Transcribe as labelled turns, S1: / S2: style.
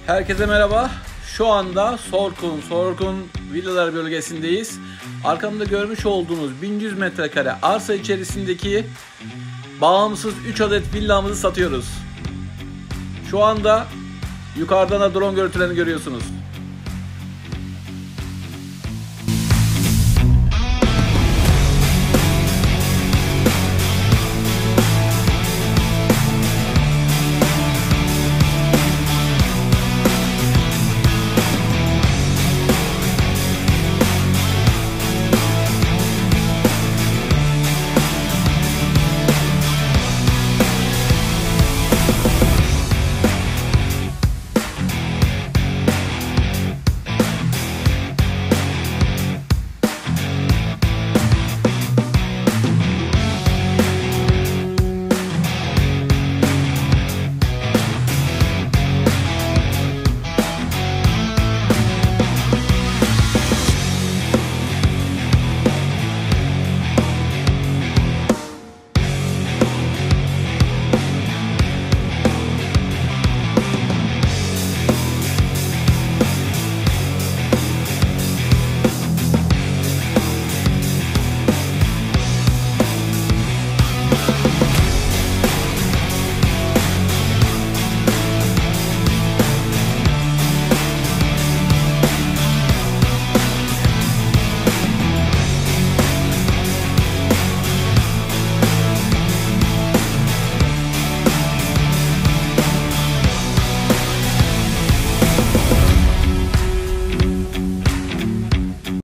S1: Herkese merhaba. Şu anda Sorkun Villalar bölgesindeyiz. Arkamda görmüş olduğunuz 1100 metrekare arsa içerisindeki bağımsız 3 adet villamızı satıyoruz. Şu anda yukarıdan da drone görüntülerini görüyorsunuz.